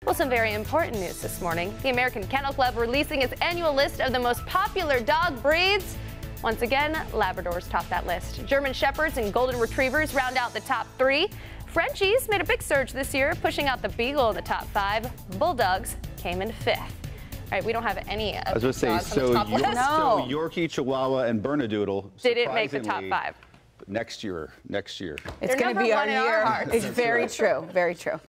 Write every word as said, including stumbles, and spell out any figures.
Well, some very important news this morning. The American Kennel Club releasing its annual list of the most popular dog breeds. Once again, Labradors top that list. German Shepherds and Golden Retrievers round out the top three. Frenchies made a big surge this year, pushing out the Beagle in the top five. Bulldogs came in fifth. All right, we don't have any of I was going to say, dogs so, on the top York, list. so Yorkie, Chihuahua, and Bernedoodle Didn't make the top five. Next year, next year. It's going to be our year. It's very true, very true.